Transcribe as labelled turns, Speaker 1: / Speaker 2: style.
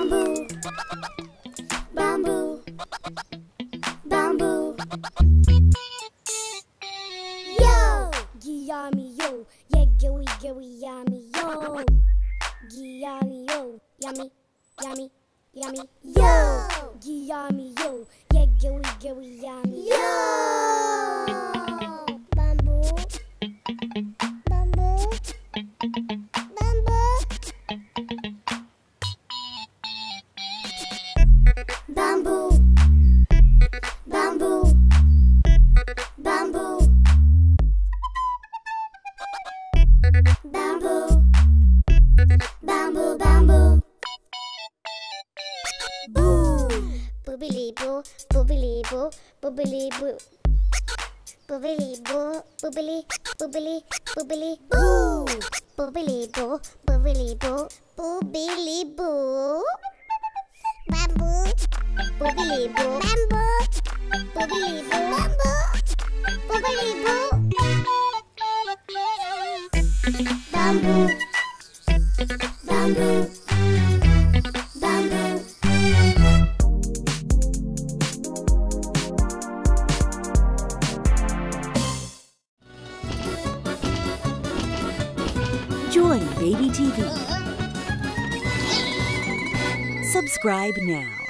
Speaker 1: Bambu, bambu, bambu. Yo, yummy yo, yeah, gooey, gooey, yummy yo. Yummy yo, yummy, yummy, yummy yo. Yummy yo, yeah, gooey, gooey, yummy yo. Bambu, bambu, bambu. Bambu, bambu, bambu, bambu, bambu, bambu. Boo, boobily boo, boobily boo, boobily boo, boobily boo, boobily, boobily, boobily boo, boobily boo, boobily boo, boobily boo. Bambu, boobily boo, bambu, boobily boo, bambu, boobily boo. Bambu, bambu, bambu.
Speaker 2: Join BabyTV. Subscribe now.